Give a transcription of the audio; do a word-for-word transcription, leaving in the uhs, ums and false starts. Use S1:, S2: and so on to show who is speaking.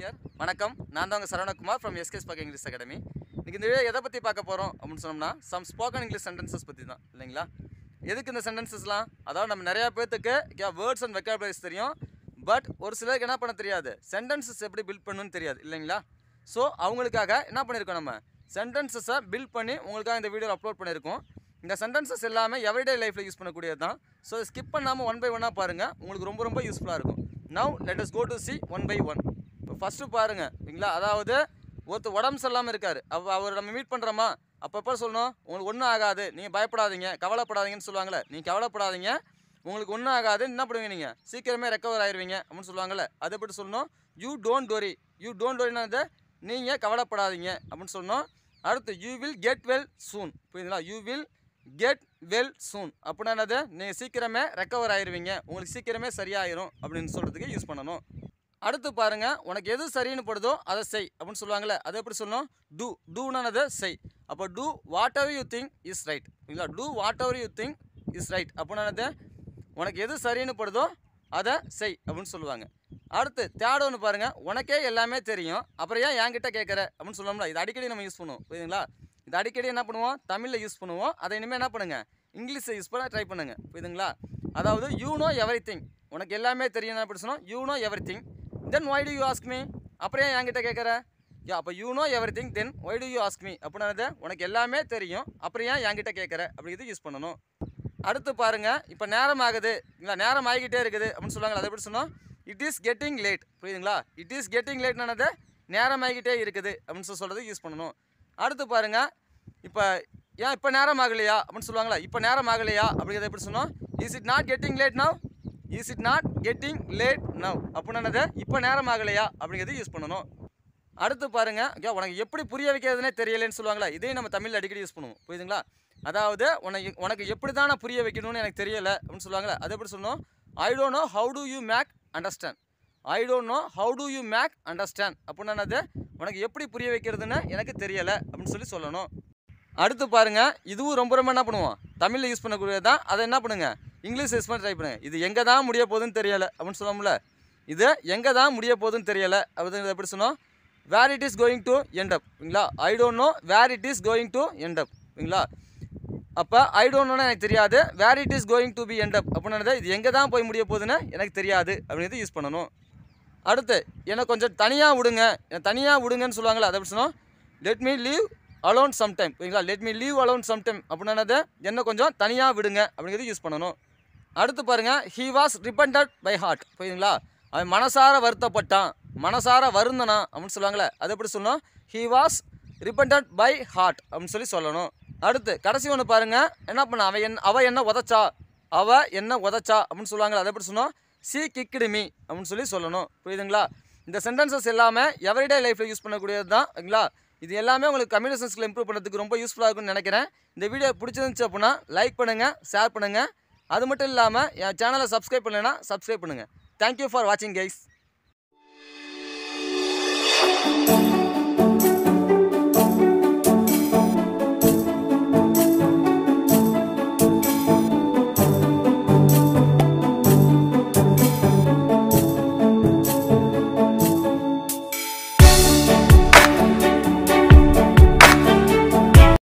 S1: Here, வணக்கம். நான் தான் உங்க Saravanakumar from S K Spoken English Academy. இன்னைக்கு இந்த வீடியோ எதை பத்தி பார்க்க போறோம் அப்படினு சொன்னோம்னா some spoken English sentences பத்தி தான் இல்லைங்களா? எதுக்கு இந்த சென்டென்சஸ்லாம்? அதாவது நம்ம நிறைய பேருக்கு வேர்ட்ஸ் அண்ட் வெக்காபுலரிஸ் தெரியும். பட் ஒரு சிலருக்கு என்ன பண்ண தெரியாது. சென்டென்சஸ் எப்படி பில்ட் பண்ணனும்னு தெரியாது இல்லைங்களா? சோ அவங்களுக்காக என்ன பண்ணிருக்கோம் நம்ம? சென்டென்சஸை பில்ட் பண்ணி உங்களுக்காக இந்த வீடியோல அப்லோட் பண்ணிருக்கோம். இந்த சென்டென்சஸ் எல்லாமே எவரிடே லைஃப்ல யூஸ் பண்ணக்கூடியது தான். சோ ஸ்கிப் பண்ணாம ஒன் பை ஒன்னா பாருங்க. உங்களுக்கு ரொம்ப ரொம்ப யூஸ்ஃபுல்லா இருக்கும். Now let us go to see one by one. First பாருங்க சரிங்களா, அதாவது ஒருத்தர் உடம்பு சரியில்லாமல் இருக்காரு. அப்போ அவர் நம்ம மீட் பண்ணுறோமா, அப்பப்போ சொல்லணும் உங்களுக்கு ஒன்றும் ஆகாது, நீங்கள் பயப்படாதீங்க, கவலைப்படாதீங்கன்னு சொல்லுவாங்கள்ல. நீங்கள் கவலைப்படாதீங்க, உங்களுக்கு ஒன்றும் ஆகாது, என்ன பண்ணுவீங்க, நீங்கள் சீக்கிரமே ரெக்கவர் ஆயிடுவீங்க அப்படின்னு சொல்லுவாங்கள்ல. அதை எப்படி சொல்லணும்? You don't worry. You don't வரினா நீங்கள் கவலைப்படாதீங்க அப்படின்னு சொல்லணும். அடுத்து you will get well soon. புரியுதுங்களா? You will get well soon அப்படின்னா என்னது? நீங்கள் சீக்கிரமே ரெக்கவர் ஆயிடுவீங்க, உங்களுக்கு சீக்கிரமே சரியாயிரும் அப்படின்னு சொல்கிறதுக்கு யூஸ் பண்ணணும். அடுத்து பாருங்க, உனக்கு எது சரின்னு படுதோ அதை செய் அப்படின்னு சொல்லுவாங்கள்ல. அதை எப்படி சொல்லணும்? டூ. டூனானது செய். அப்போ do whatever you think is right. இல்லைங்களா? Do whatever you think is right அப்படின்னானது உனக்கு எது சரின்னு படுதோ அதை செய் அப்படின்னு சொல்லுவாங்க. அடுத்து தேர்ட் ஒன்று பாருங்க, உனக்கே எல்லாமே தெரியும் அப்புறம் ஏன் என்கிட்ட கேட்குற அப்படின்னு சொல்லுவோம்ல. இது அடிக்கடி நம்ம யூஸ் பண்ணுவோம். புரியுதுங்களா? இது அடிக்கடி என்ன பண்ணுவோம்? தமிழில் யூஸ் பண்ணுவோம். அதை இனிமேல் என்ன பண்ணுங்க, இங்கிலீஷை யூஸ் பண்ண ட்ரை பண்ணுங்க. புரியுதுங்களா? அதாவது யூ நோ எவ்ரி திங். உனக்கு எல்லாமே தெரியும் எப்படி சொன்னோம்? You know everything. Then why do you ask me. அப்புறம் ஏன் என்கிட்ட கேட்குற? யா அப்போ you know everything then why do you ask me அப்படின்னது உனக்கு எல்லாமே தெரியும் அப்புறம் ஏன் என்கிட்ட கேட்குற அப்படிங்கிறது யூஸ் பண்ணணும். அடுத்து பாருங்க, இப்போ நேரம் ஆகுது இல்லைங்களா, நேரம் ஆகிக்கிட்டே இருக்குது அப்படின்னு சொல்லுவாங்க. அதை எப்படி சொன்னோம்? It is getting late. புரியுதுங்களா? இட் இஸ் கெட்டிங் லேட்னானது நேரம் ஆகிக்கிட்டே இருக்குது அப்படின்னு சொல்லி சொல்கிறது யூஸ் பண்ணணும். அடுத்து பாருங்க, இப்போ ஏன் இப்போ நேரம் ஆகலையா அப்படின்னு சொல்லுவாங்களா. இப்போ நேரம் ஆகலையா அப்படிங்கிறத எப்படி சொன்னோம்? Is it not getting late now. Is it not getting late now அப்படின்னது இப்போ நேரம் ஆகலையா அப்படிங்கிறது யூஸ் பண்ணணும். அடுத்து பாருங்க, உனக்கு எப்படி புரிய வைக்கிறதுனே தெரியலன்னு சொல்லுவாங்களா. இதையும் நம்ம தமிழில் அடிக்கடி யூஸ் பண்ணுவோம். புரியுதுங்களா? அதாவது உனக்கு உனக்கு எப்படி தான் நான் புரிய வைக்கணும்னு எனக்கு தெரியலை அப்படின்னு சொல்லுவாங்களா. அதை எப்படி சொல்லணும்? I don't know how do you make understand. I don't know how do you make understand அப்படின்னது உனக்கு எப்படி புரிய வைக்கிறதுன்னு எனக்கு தெரியலை அப்படின்னு சொல்லி சொல்லணும். அடுத்து பாருங்க, இதுவும் ரொம்ப ரொம்ப என்ன பண்ணுவோம், தமிழில் யூஸ் பண்ணக்கூடியது தான். அதை என்ன பண்ணுங்க, இங்கிலீஷ் யூஸ் பண்ணி ட்ரை பண்ணுங்க. இது எங்கே தான் முடிய போகுதுன்னு தெரியலை அப்படின்னு சொல்லுவோம்ல. இது எங்கே தான் முடிய போகுதுன்னு தெரியலை அப்படிங்கிறது எப்படி சொன்னோம்? Where it is going to end up. இல்லைங்களா? I don't know where it is going to end up. இல்லைங்களா? அப்போ ஐ டோன்ட் நோன்னா எனக்கு தெரியாது, where it is going to be end up அப்படின்னது இது எங்கே தான் போய் முடிய போகுதுன்னு எனக்கு தெரியாது அப்படிங்கிறது யூஸ் பண்ணணும். அடுத்து என்னை கொஞ்சம் தனியாக விடுங்க, என்னை தனியாக விடுங்கன்னு சொல்லுவாங்களா. அதை எப்படி சொன்னோம்? Let me leave alone sometime. புரியுங்களா? Let me leave alone sometime அப்படின்னது என்ன கொஞ்சம் தனியாக விடுங்க அப்படிங்கிறது யூஸ் பண்ணணும். அடுத்து பாருங்க, he was repented by heart. புரியுதுங்களா? அவன் மனசார வருத்தப்பட்டான், மனசார வருந்தனா அப்படின்னு சொல்லுவாங்களே. அது எப்படி சொல்லணும்? He was repented by heart அப்படின்னு சொல்லி சொல்லணும். அடுத்து கடைசி ஒன்று பாருங்க, என்ன பண்ண அவன் என் அவ என்ன உதச்சா, அவ என்ன உதச்சா அப்படின்னு சொல்லுவாங்களே. அதை எப்படி சொன்னோம்? சி கிக்டு மீ அப்படின்னு சொல்லி சொல்லணும். புரியுதுங்களா? இந்த சென்டென்சஸ் எல்லாமே எவரிடே லைஃப்பில் யூஸ் பண்ணக்கூடியது தான். ஓகேங்களா? இது எல்லாமே உங்களுக்கு கம்யூனிகேஷன் ஸ்கில் இம்ப்ரூவ் பண்ணுறதுக்கு ரொம்ப யூஸ்ஃபுல்லாக இருக்கும்னு நினைக்கிறேன். இந்த வீடியோ பிடிச்சிருந்துச்சு அப்படின்னா லைக் பண்ணுங்கள், ஷேர் பண்ணுங்கள். அது மட்டும் இல்லாமல் என் சேனலை சப்ஸ்கிரைப் பண்ணலைன்னா சப்ஸ்கிரைப் பண்ணுங்கள். தேங்க்யூ ஃபார் வாட்சிங் கைஸ்.